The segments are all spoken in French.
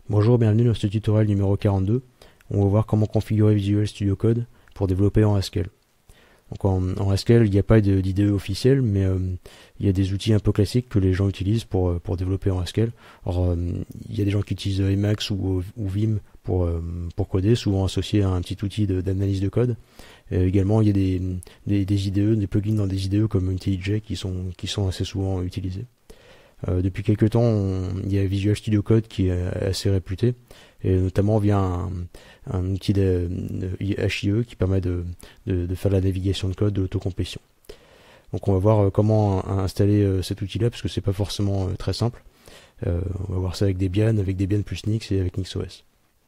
Bonjour, bienvenue dans ce tutoriel numéro 42. On va voir comment configurer Visual Studio Code pour développer en Haskell. Donc en Haskell, il n'y a pas d'IDE officielle, mais il y a des outils un peu classiques que les gens utilisent pour développer en Haskell. Alors, il y a des gens qui utilisent Emacs ou Vim pour coder, souvent associés à un petit outil d'analyse de code. Également, il y a des IDE, des plugins dans des IDE comme IntelliJ qui sont assez souvent utilisés. Depuis quelques temps, il y a Visual Studio Code qui est assez réputé, et notamment via un outil de HIE qui permet de faire la navigation de code, de l'autocomplétion. Donc on va voir comment installer cet outil-là, parce que c'est pas forcément très simple. On va voir ça avec Debian plus Nix et avec NixOS.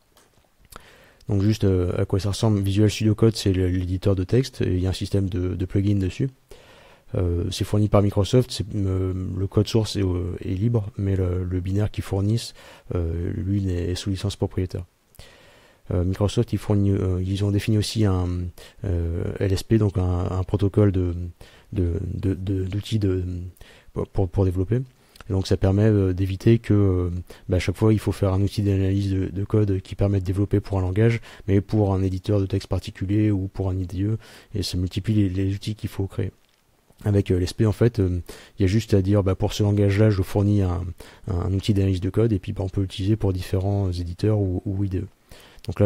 Donc juste à quoi ça ressemble. Visual Studio Code, c'est l'éditeur de texte, et il y a un système de plugins dessus. C'est fourni par Microsoft, le code source est libre, mais le binaire qu'ils fournissent, lui, est sous licence propriétaire. Microsoft, ils ont défini aussi un LSP, donc un protocole d'outils pour développer. Et donc ça permet d'éviter que à chaque fois il faut faire un outil d'analyse de code qui permet de développer pour un langage, mais pour un éditeur de texte particulier ou pour un IDE, et ça multiplie les outils qu'il faut créer. Avec l'SP, en fait, il y a juste à dire pour ce langage-là, je fournis un outil d'analyse de code, et puis on peut l'utiliser pour différents éditeurs ou IDE. Donc là,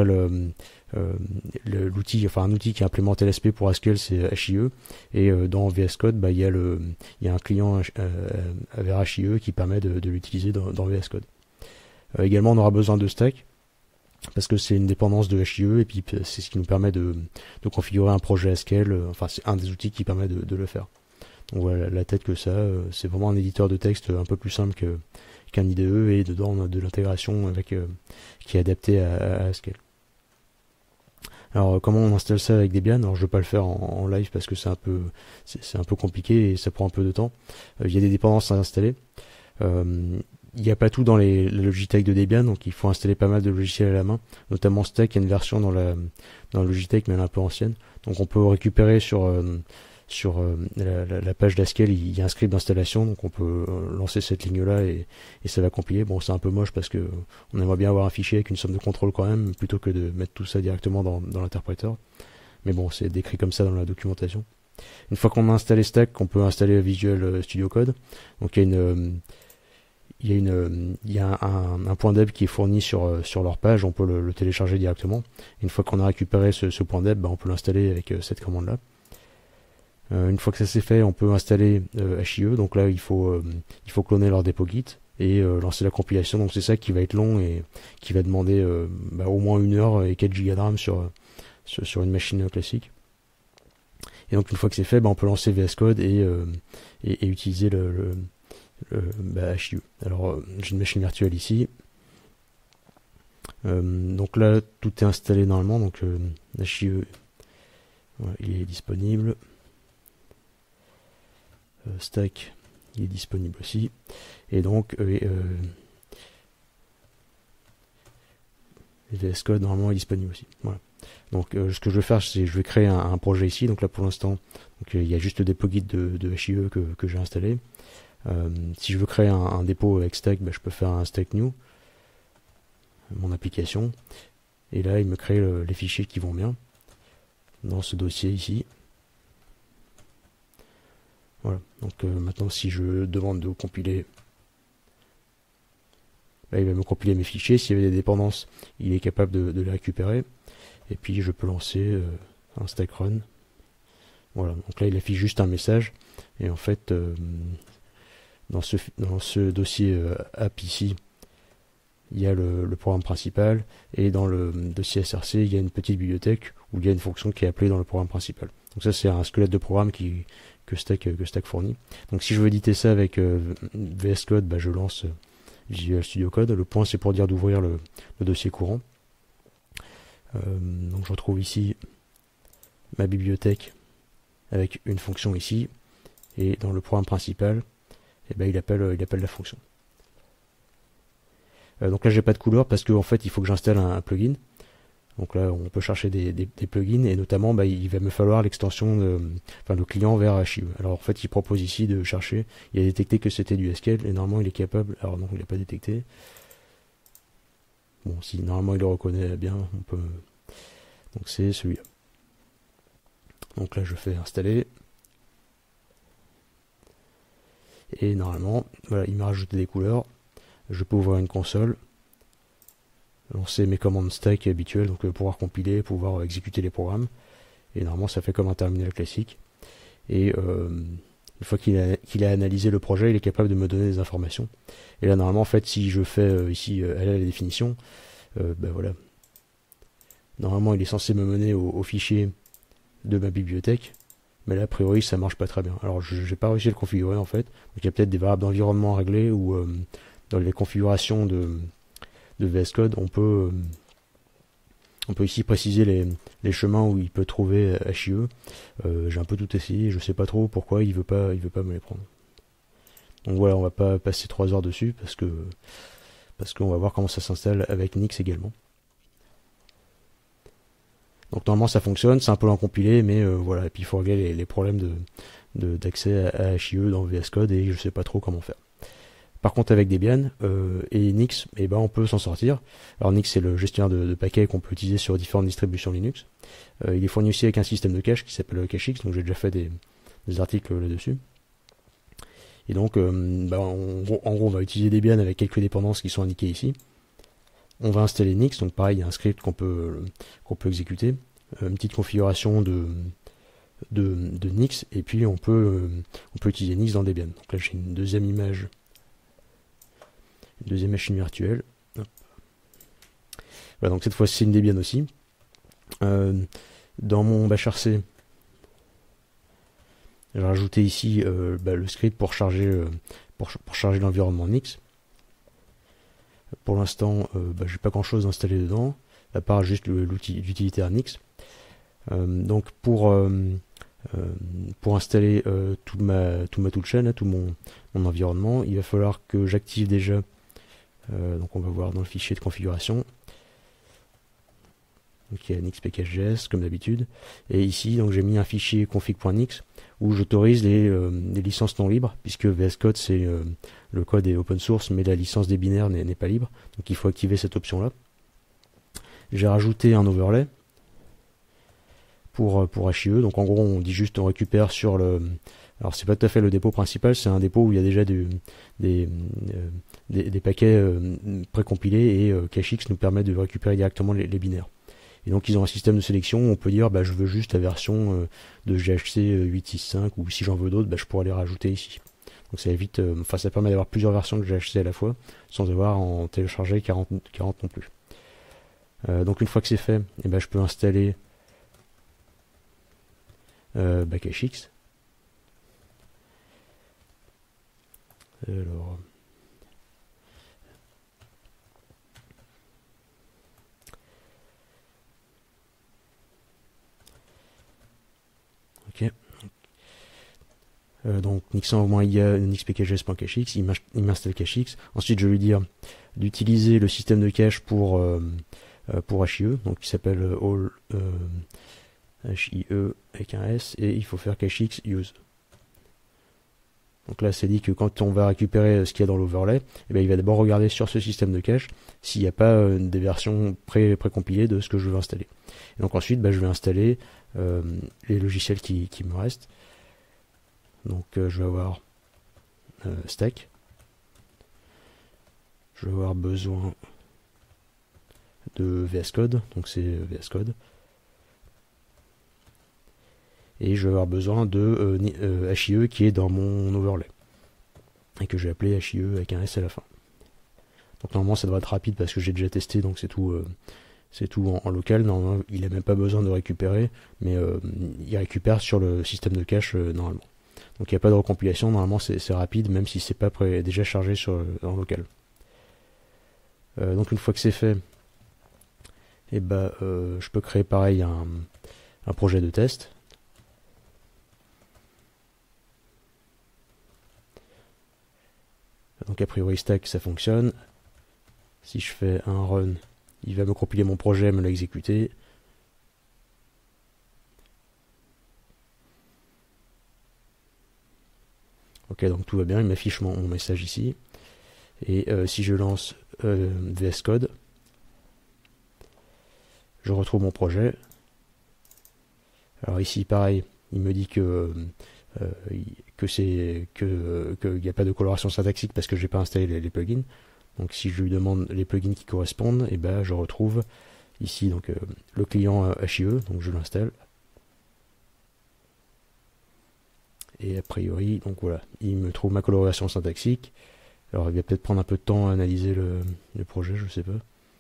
l'outil, un outil qui a implémenté l'SP pour Haskell, c'est HIE, et dans VS Code, il y a un client vers HIE qui permet de l'utiliser dans VS Code. Également, on aura besoin de Stack, parce que c'est une dépendance de HIE, et puis c'est ce qui nous permet de configurer un projet Haskell. C'est un des outils qui permet de le faire. Donc voilà la tête que ça, c'est vraiment un éditeur de texte un peu plus simple qu'un IDE, et dedans on a de l'intégration qui est adaptée à Haskell. Alors comment on installe ça avec Debian? Alors je vais pas le faire en live parce que c'est un peu compliqué et ça prend un peu de temps. Il y a des dépendances à installer. Il n'y a pas tout dans la Logitech de Debian, donc il faut installer pas mal de logiciels à la main, notamment Stack. Il y a une version dans la Logitech, mais elle est un peu ancienne. Donc on peut récupérer sur la page d'Haskell, il y a un script d'installation, donc on peut lancer cette ligne-là et ça va compiler. Bon, c'est un peu moche parce que on aimerait bien avoir un fichier avec une somme de contrôle quand même, plutôt que de mettre tout ça directement dans l'interpréteur. Mais bon, c'est décrit comme ça dans la documentation. Une fois qu'on a installé Stack, on peut installer Visual Studio Code. Donc il y a un point deb qui est fourni sur leur page, on peut le télécharger directement. Une fois qu'on a récupéré ce point deb, on peut l'installer avec cette commande-là. Une fois que ça c'est fait, on peut installer HIE. Donc là, il faut cloner leur dépôt Git et lancer la compilation. Donc c'est ça qui va être long et qui va demander au moins 1 heure et 4 Go de RAM sur une machine classique. Et donc une fois que c'est fait, on peut lancer VS Code et utiliser HIE. Alors j'ai une machine virtuelle ici. Donc là, tout est installé normalement. Donc HIE, voilà, il est disponible. Stack, il est disponible aussi. Et donc VS Code normalement est disponible aussi. Voilà. Donc ce que je vais faire, c'est je vais créer un projet ici. Donc là pour l'instant, il y a juste le dépôt Git de HIE que j'ai installé. Si je veux créer un dépôt avec Stack, je peux faire un Stack New, mon application, et là il me crée les fichiers qui vont bien dans ce dossier ici. Voilà. Donc maintenant, si je demande de compiler, là il va me compiler mes fichiers. S'il y avait des dépendances, il est capable de les récupérer. Et puis je peux lancer un stack run. Voilà. Donc là il affiche juste un message. Et en fait, dans ce dossier app ici, il y a le programme principal, et dans le dossier src, il y a une petite bibliothèque où il y a une fonction qui est appelée dans le programme principal. Donc ça c'est un squelette de programme que Stack fournit. Donc si je veux éditer ça avec VS Code, je lance Visual Studio Code. Le point c'est pour dire d'ouvrir le dossier courant. Donc je retrouve ici ma bibliothèque avec une fonction ici, et dans le programme principal, il appelle la fonction. Donc là j'ai pas de couleur parce qu'en fait il faut que j'installe un plugin. Donc là on peut chercher des plugins, et notamment il va me falloir l'extension le client vers HIE. Alors en fait il propose ici de chercher. Il a détecté que c'était du Haskell, et normalement il est capable. Alors non, il n'a pas détecté. Bon, si normalement il le reconnaît bien, on peut. Donc c'est celui-là. Donc là je fais installer. Et normalement, voilà, il m'a rajouté des couleurs. Je peux ouvrir une console, lancer mes commandes stack habituelles, donc pouvoir compiler, pouvoir exécuter les programmes. Et normalement ça fait comme un terminal classique. Et une fois qu'il a analysé le projet, il est capable de me donner des informations. Et là normalement en fait si je fais ici aller à la définition, ben voilà. Normalement il est censé me mener au fichier de ma bibliothèque. Mais là, a priori, ça marche pas très bien. Alors, je n'ai pas réussi à le configurer, en fait. Donc, il y a peut-être des variables d'environnement à régler, ou dans les configurations de VS Code, on peut ici préciser les chemins où il peut trouver HIE. J'ai un peu tout essayé, je sais pas trop pourquoi il veut pas me les prendre. Donc voilà, on va pas passer 3 heures dessus, parce qu'on va voir comment ça s'installe avec Nix également. Donc normalement ça fonctionne, c'est un peu lent compilé, mais voilà, et puis il faut régler les problèmes d'accès à HIE dans VS Code, et je sais pas trop comment faire. Par contre avec Debian et Nix, eh ben, on peut s'en sortir. Alors Nix c'est le gestionnaire de paquets qu'on peut utiliser sur différentes distributions Linux. Il est fourni aussi avec un système de cache qui s'appelle CacheX, donc j'ai déjà fait des articles là-dessus. Et donc en gros on va utiliser Debian avec quelques dépendances qui sont indiquées ici. On va installer Nix, donc pareil, il y a un script qu'on peut exécuter, une petite configuration de Nix, et puis on peut utiliser Nix dans Debian. Donc là j'ai une deuxième image, une deuxième machine virtuelle. Hop. Voilà, donc cette fois-ci c'est une Debian aussi. Dans mon bashrc, j'ai rajouté ici le script pour charger l'environnement Nix. Pour l'instant, j'ai pas grand chose installé dedans, à part juste l'utilitaire Nix. Donc pour installer toute ma toolchain, tout mon environnement, il va falloir que j'active déjà. Donc on va voir dans le fichier de configuration. Donc il y a Nix package.js comme d'habitude. Et ici, donc j'ai mis un fichier config.nix où j'autorise les licences non libres, puisque VS Code c'est le code est open source, mais la licence des binaires n'est pas libre. Donc il faut activer cette option-là. J'ai rajouté un overlay pour HIE. Donc en gros, on dit juste on récupère sur le. Alors c'est pas tout à fait le dépôt principal, c'est un dépôt où il y a déjà des paquets précompilés, et CacheX nous permet de récupérer directement les binaires. Et donc ils ont un système de sélection où on peut dire je veux juste la version de GHC 8.6.5, ou si j'en veux d'autres, je pourrais les rajouter ici. Donc ça évite, ça permet d'avoir plusieurs versions de GHC à la fois, sans avoir à en télécharger 40 non plus. Donc une fois que c'est fait, je peux installer CacheX. Alors. Ok. Donc nixon-ia nixpkgs.cachex, il m'installe cachex. Ensuite je vais lui dire d'utiliser le système de cache pour HIE, donc qui s'appelle all HIE avec un S, et il faut faire cachex use. Donc là c'est dit que quand on va récupérer ce qu'il y a dans l'overlay, il va d'abord regarder sur ce système de cache s'il n'y a pas des versions précompilées de ce que je veux installer. Et donc ensuite je vais installer les logiciels qui me restent. Donc je vais avoir stack. Je vais avoir besoin de VS Code, donc c'est VS Code. Et je vais avoir besoin de HIE qui est dans mon overlay, et que j'ai appelé HIE avec un S à la fin. Donc normalement ça devrait être rapide parce que j'ai déjà testé, donc c'est tout en local. Normalement il n'a même pas besoin de récupérer, mais il récupère sur le système de cache normalement. Donc il n'y a pas de recompilation, normalement c'est rapide, même si c'est pas déjà chargé en local. Donc une fois que c'est fait, je peux créer pareil un projet de test. Donc a priori stack ça fonctionne. Si je fais un run, il va me compiler mon projet, me l'exécuter. Ok, donc tout va bien, il m'affiche mon message ici. Et si je lance VS Code, je retrouve mon projet. Alors ici pareil, il me dit que qu'il n'y a pas de coloration syntaxique parce que j'ai pas installé les plugins. Donc si je lui demande les plugins qui correspondent, et ben je retrouve ici donc le client HIE, donc je l'installe. Et a priori, donc voilà, il me trouve ma coloration syntaxique. Alors il va peut-être prendre un peu de temps à analyser le projet, je sais pas.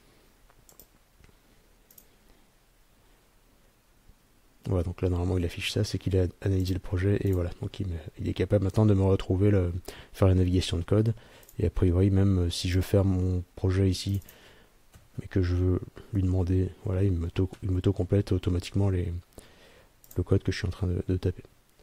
Voilà, donc là normalement il affiche ça, c'est qu'il a analysé le projet et voilà, donc il est capable maintenant de me retrouver, faire la navigation de code. Et a priori même si je ferme mon projet ici, mais que je veux lui demander, voilà, il m'auto-complète automatiquement le code que je suis en train de taper.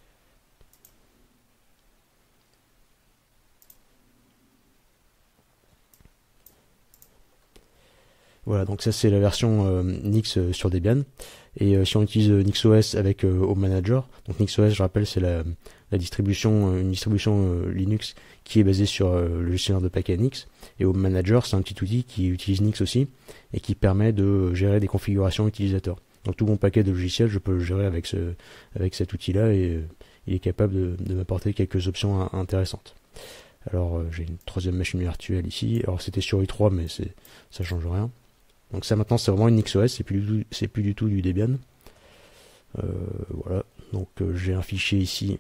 Voilà, donc ça c'est la version Nix sur Debian. Et si on utilise NixOS avec Home Manager, donc NixOS, je rappelle, c'est la distribution, une distribution Linux qui est basée sur le gestionnaire de paquets Nix. Et Home Manager, c'est un petit outil qui utilise Nix aussi et qui permet de gérer des configurations utilisateurs. Donc tout mon paquet de logiciels, je peux le gérer avec cet outil-là et il est capable de m'apporter quelques options intéressantes. Alors j'ai une troisième machine virtuelle ici. Alors c'était sur i3, mais ça change rien. Donc ça maintenant c'est vraiment une NixOS, c'est plus du tout du Debian. Voilà, donc j'ai un fichier ici.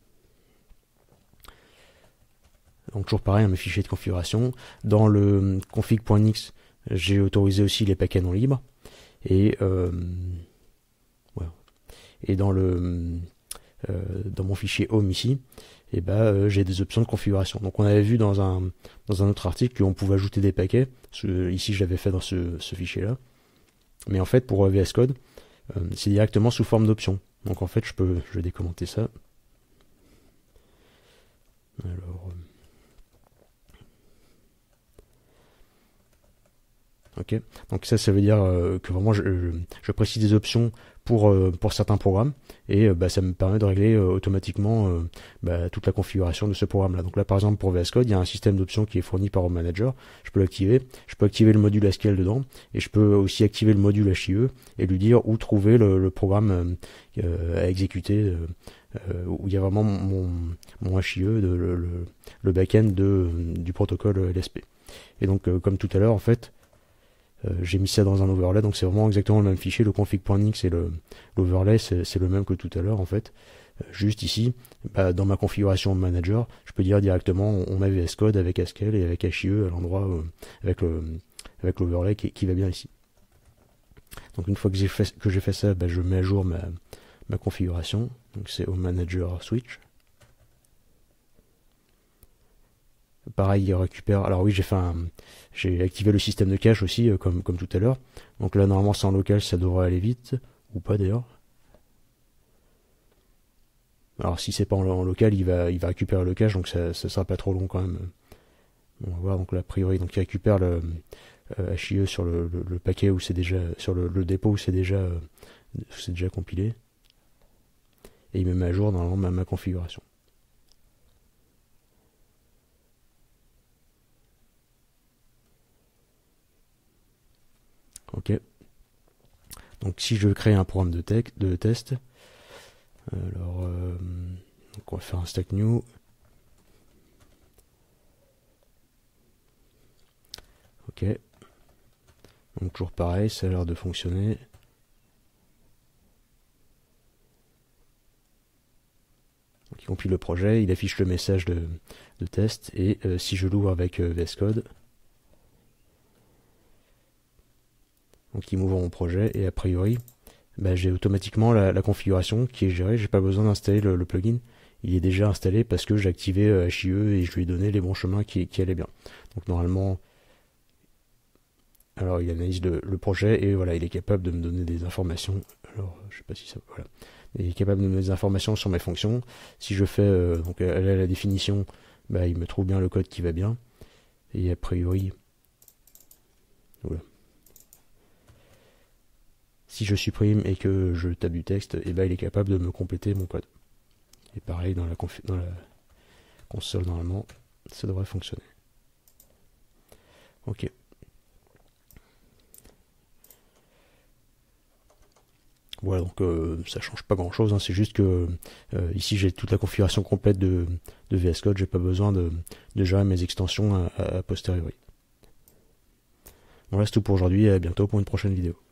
Donc toujours pareil, mes fichiers de configuration. Dans le config.nix, j'ai autorisé aussi les paquets non libres. Et voilà. Et dans mon fichier home ici, et j'ai des options de configuration. Donc on avait vu dans un autre article qu'on pouvait ajouter des paquets. Ici je l'avais fait dans ce fichier là. Mais en fait pour VS Code, c'est directement sous forme d'options. Donc en fait je vais décommenter ça. Alors ok, donc ça veut dire que vraiment je précise des options pour certains programmes et ça me permet de régler automatiquement toute la configuration de ce programme là. Donc là par exemple pour VS Code il y a un système d'options qui est fourni par Home Manager, je peux l'activer, je peux activer le module Haskell dedans et je peux aussi activer le module HIE et lui dire où trouver le programme à exécuter où il y a vraiment mon HIE, le back-end du protocole LSP. Et donc comme tout à l'heure en fait j'ai mis ça dans un overlay, donc c'est vraiment exactement le même fichier, le config.nix et l'overlay c'est le même que tout à l'heure en fait. Juste ici, dans ma configuration manager, je peux dire directement on met VS Code avec Haskell et avec HIE à l'endroit avec l'overlay qui va bien ici. Donc une fois que j'ai fait ça, je mets à jour ma configuration, donc c'est Home Manager Switch. Pareil, il récupère. Alors oui, j'ai activé le système de cache aussi, comme tout à l'heure. Donc là, normalement, c'est en local, ça devrait aller vite, ou pas d'ailleurs. Alors si c'est pas en local, il va récupérer le cache, donc ça sera pas trop long quand même. On va voir. Donc là, a priori, donc il récupère le HIE sur le paquet où c'est déjà sur le dépôt où c'est déjà compilé, et il me met à jour normalement ma configuration. Ok. Donc si je veux créer un programme de test, alors donc on va faire un stack new. Ok. Donc toujours pareil, ça a l'air de fonctionner. Donc il compile le projet, il affiche le message de test, et si je l'ouvre avec VS Code, donc il m'ouvre mon projet, et a priori j'ai automatiquement la configuration qui est gérée, j'ai pas besoin d'installer le plugin, il est déjà installé parce que j'ai activé HIE et je lui ai donné les bons chemins qui allaient bien. Donc normalement, alors il analyse le projet et voilà, il est capable de me donner des informations. Alors je sais pas si ça, voilà, il est capable de me donner des informations sur mes fonctions. Si je fais donc la définition, il me trouve bien le code qui va bien, et a priori, voilà. Si je supprime et que je tape du texte, il est capable de me compléter mon code. Et pareil dans la console, normalement, ça devrait fonctionner. Ok. Voilà, donc ça change pas grand chose, hein, c'est juste que ici j'ai toute la configuration complète de VS Code, j'ai pas besoin de gérer mes extensions à posteriori. Voilà, c'est tout pour aujourd'hui et à bientôt pour une prochaine vidéo.